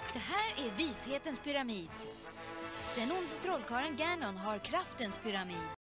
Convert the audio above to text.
Det här är vishetens pyramid. Den onde trollkarlen Ganon har kraftens pyramid.